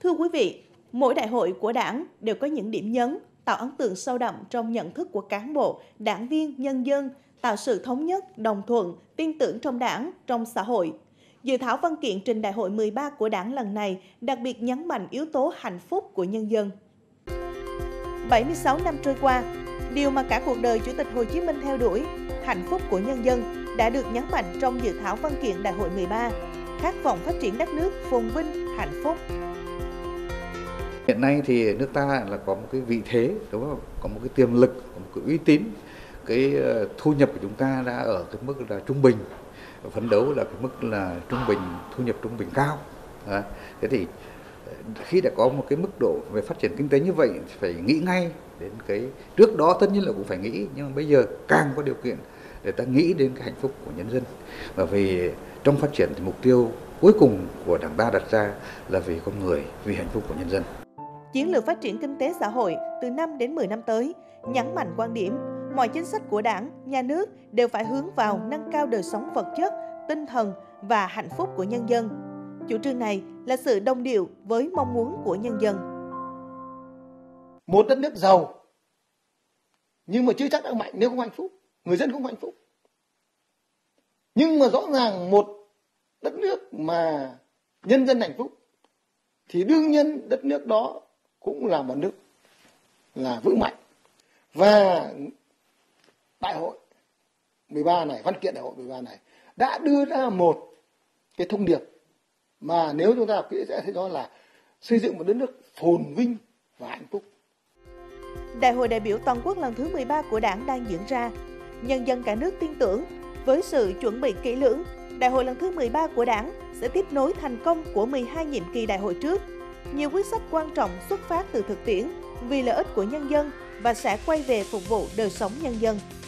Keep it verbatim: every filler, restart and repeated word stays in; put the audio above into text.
Thưa quý vị, mỗi đại hội của Đảng đều có những điểm nhấn, tạo ấn tượng sâu đậm trong nhận thức của cán bộ, đảng viên, nhân dân, tạo sự thống nhất, đồng thuận, tin tưởng trong Đảng, trong xã hội. Dự thảo văn kiện trình Đại hội mười ba của Đảng lần này đặc biệt nhấn mạnh yếu tố hạnh phúc của nhân dân. bảy mươi sáu năm trôi qua, điều mà cả cuộc đời Chủ tịch Hồ Chí Minh theo đuổi, hạnh phúc của nhân dân, đã được nhấn mạnh trong dự thảo văn kiện Đại hội mười ba, khát vọng phát triển đất nước phồn vinh, hạnh phúc. Hiện nay thì nước ta là có một cái vị thế, đúng không? Có một cái tiềm lực, có một cái uy tín. Cái thu nhập của chúng ta đã ở cái mức là trung bình, phấn đấu là cái mức là trung bình, thu nhập trung bình cao. Đấy. Thế thì khi đã có một cái mức độ về phát triển kinh tế như vậy thì phải nghĩ ngay đến cái, trước đó tất nhiên là cũng phải nghĩ, nhưng mà bây giờ càng có điều kiện để ta nghĩ đến cái hạnh phúc của nhân dân. Và vì trong phát triển thì mục tiêu cuối cùng của Đảng ta đặt ra là vì con người, vì hạnh phúc của nhân dân. Chiến lược phát triển kinh tế xã hội từ năm đến mười năm tới nhấn mạnh quan điểm mọi chính sách của Đảng, Nhà nước đều phải hướng vào nâng cao đời sống vật chất, tinh thần và hạnh phúc của nhân dân. Chủ trương này là sự đồng điệu với mong muốn của nhân dân. Một đất nước giàu nhưng mà chưa chắc đã mạnh nếu không hạnh phúc, người dân không hạnh phúc. Nhưng mà rõ ràng một đất nước mà nhân dân hạnh phúc thì đương nhiên đất nước đó cũng là một nước là vững mạnh. Và đại hội mười ba này, văn kiện đại hội mười ba này đã đưa ra một cái thông điệp mà nếu chúng ta đọc kỹ sẽ thấy đó là xây dựng một đất nước phồn vinh và hạnh phúc. Đại hội đại biểu toàn quốc lần thứ mười ba của Đảng đang diễn ra. Nhân dân cả nước tin tưởng với sự chuẩn bị kỹ lưỡng, đại hội lần thứ mười ba của Đảng sẽ tiếp nối thành công của mười hai nhiệm kỳ đại hội trước. Nhiều quyết sách quan trọng xuất phát từ thực tiễn vì lợi ích của nhân dân và sẽ quay về phục vụ đời sống nhân dân.